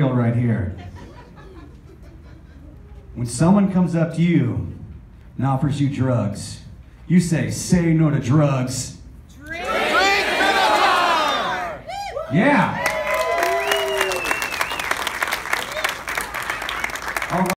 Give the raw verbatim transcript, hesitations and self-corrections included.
world right here. When someone comes up to you and offers you drugs, you say, say no to drugs. Drink vinegar! Yeah.